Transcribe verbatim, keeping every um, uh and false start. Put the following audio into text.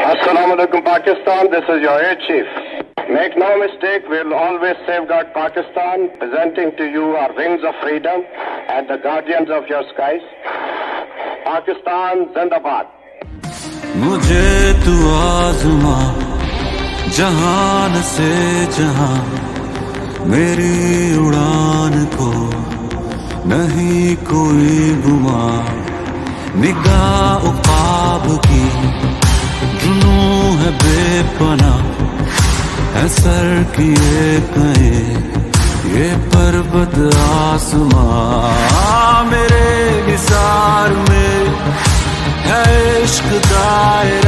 Assalamu alaikum Pakistan, this is your Air Chief. Make no mistake, we'll always safeguard Pakistan, presenting to you our wings of freedom and the guardians of your skies. Pakistan Zindabad. मुझे तू आज़मा जहान से जहां, मेरी उड़ान को नहीं कोई गुमा। निगाह ख्वाब की जुनू है बेपना, है सर किए कहे ये पर्वत आसमां। मेरे निसार में है इश्क दायरा,